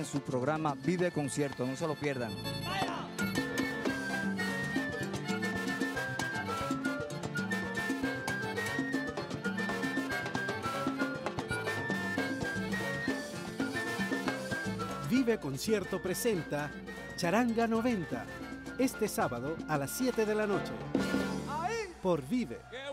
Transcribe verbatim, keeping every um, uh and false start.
su programa Vive Concierto. No se lo pierdan. Vive Concierto presenta Charanga noventa, este sábado a las siete de la noche. Por Vive.